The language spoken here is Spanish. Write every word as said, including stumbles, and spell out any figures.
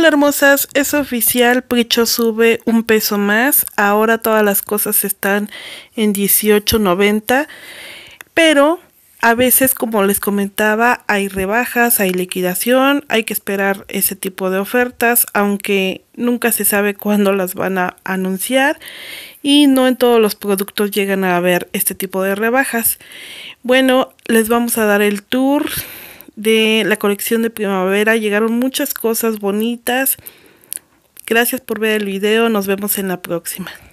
Hola hermosas, es oficial, Pricho sube un peso más, ahora todas las cosas están en dieciocho noventa, pero a veces, como les comentaba, hay rebajas, hay liquidación, hay que esperar ese tipo de ofertas, aunque nunca se sabe cuándo las van a anunciar y no en todos los productos llegan a haber este tipo de rebajas. Bueno, les vamos a dar el tour de la colección de primavera. Llegaron muchas cosas bonitas. Gracias por ver el video, nos vemos en la próxima.